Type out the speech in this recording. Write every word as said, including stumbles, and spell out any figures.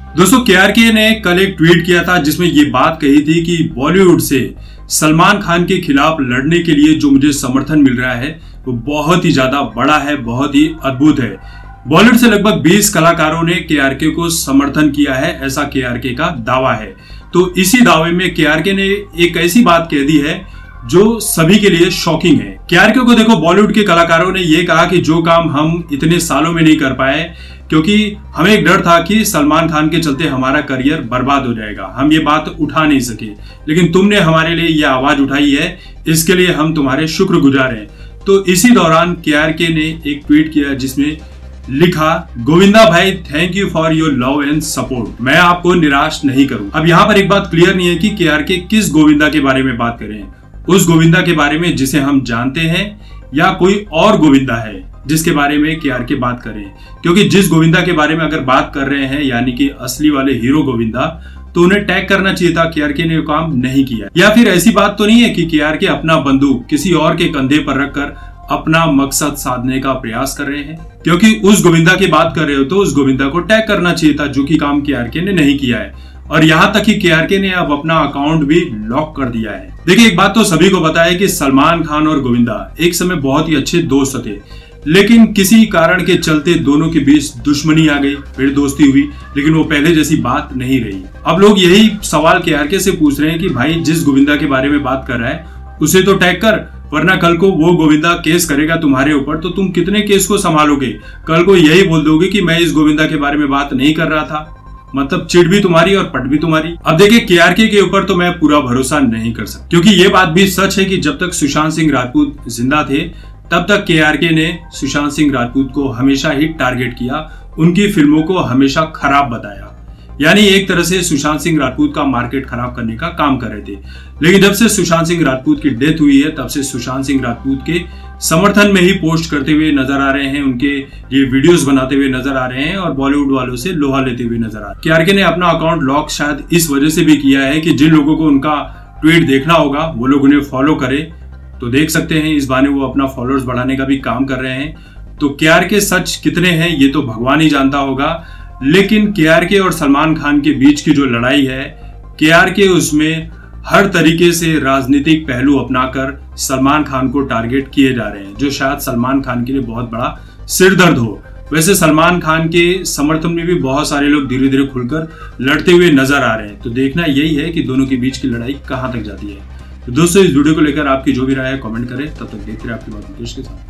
दोस्तों केआरके ने कल एक ट्वीट किया था जिसमें ये बात कही थी कि बॉलीवुड से सलमान खान के खिलाफ लड़ने के लिए जो मुझे समर्थन मिल रहा है वो बहुत ही ज्यादा बड़ा है, बहुत ही अद्भुत है। बॉलीवुड से लगभग बीस कलाकारों ने केआरके को समर्थन किया है, ऐसा केआरके का दावा है। तो इसी दावे में केआरके ने एक ऐसी बात कह दी है जो सभी के लिए शॉकिंग है। केआरके को देखो, बॉलीवुड के कलाकारों ने यह कहा कि जो काम हम इतने सालों में नहीं कर पाए क्योंकि हमें एक डर था कि सलमान खान के चलते हमारा करियर बर्बाद हो जाएगा, हम ये बात उठा नहीं सके, लेकिन तुमने हमारे लिए ये आवाज उठाई है, इसके लिए हम तुम्हारे शुक्रगुजार हैं। तो इसी दौरान केआरके ने एक ट्वीट किया जिसमें लिखा, गोविंदा भाई thank you for your love and support, मैं आपको निराश नहीं करूं। अब यहाँ पर एक बात क्लियर नहीं है कि केआरके किस गोविंदा के बारे में बात कर रहे हैं, उस गोविंदा के बारे में जिसे हम जानते हैं या कोई और गोविंदा है जिसके बारे में केआरके बात कर रहे हैं। क्योंकि जिस गोविंदा के बारे में अगर बात कर रहे हैं यानी कि असली वाले हीरो गोविंदा, तो उन्हें टैग करना चाहिए था, केआरके ने काम नहीं किया। या फिर ऐसी बात तो नहीं है कि केआरके अपना बंदूक किसी और के कंधे पर रखकर अपना मकसद साधने का प्रयास कर रहे हैं। क्योंकि उस गोविंदा की बात कर रहे हो तो उस गोविंदा को टैग करना चाहिए था, जो कि काम केआरके ने नहीं किया है। और यहाँ तक कि केआरके ने अब अपना अकाउंट भी लॉक कर दिया है। देखिए, एक बात तो सभी को पता है कि सलमान खान और गोविंदा एक समय बहुत ही अच्छे दोस्त थे, लेकिन किसी कारण के चलते दोनों के बीच दुश्मनी आ गई, फिर दोस्ती हुई, लेकिन वो पहले जैसी बात नहीं रही। अब लोग यही सवाल केआरके से पूछ रहे हैं कि भाई जिस गोविंदा के बारे में बात कर रहा है उसे तो टैग कर, वरना कल को वो गोविंदा केस करेगा तुम्हारे ऊपर तो तुम कितने केस को संभालोगे। कल को यही बोल दोगे कि मैं इस गोविंदा के बारे में बात नहीं कर रहा था, मतलब चिढ़ भी तुम्हारी और पट भी तुम्हारी। अब देखिए, केआरके के ऊपर तो मैं पूरा भरोसा नहीं कर सकता, क्योंकि ये बात भी सच है कि जब तक सुशांत सिंह राजपूत जिंदा थे तब तक केआरके ने सुशांत सिंह राजपूत को हमेशा ही टारगेट किया, उनकी फिल्मों को हमेशा खराब बताया, यानी एक तरह से सुशांत सिंह राजपूत का मार्केट खराब करने का काम कर रहे थे। लेकिन जब से सुशांत सिंह राजपूत की डेथ हुई है तब से सुशांत सिंह राजपूत के समर्थन में ही पोस्ट करते हुए नजर आ रहे हैं, उनके ये वीडियोस बनाते हुए नजर आ रहे हैं और बॉलीवुड वालों से लोहा लेते हुए नजर आ रहे हैं। केआरके ने अपना अकाउंट लॉक शायद इस वजह से भी किया है कि जिन लोगों को उनका ट्वीट देखना होगा वो लोग उन्हें फॉलो करे, तो देख सकते हैं इस बहाने वो अपना फॉलोअर्स बढ़ाने का भी काम कर रहे हैं। तो केआरके सच कितने हैं ये तो भगवान ही जानता होगा, लेकिन केआरके और सलमान खान के बीच की जो लड़ाई है, केआरके उसमें हर तरीके से राजनीतिक पहलू अपनाकर सलमान खान को टारगेट किए जा रहे हैं, जो शायद सलमान खान के लिए बहुत बड़ा सिरदर्द हो। वैसे सलमान खान के समर्थन में भी बहुत सारे लोग धीरे धीरे खुलकर लड़ते हुए नजर आ रहे हैं। तो देखना यही है कि दोनों के बीच की लड़ाई कहां तक जाती है। तो दोस्तों, इस वीडियो को लेकर आपकी जो भी राय है कमेंट करें। तब तक देखते रहिए आपकी बात मुकेश के साथ।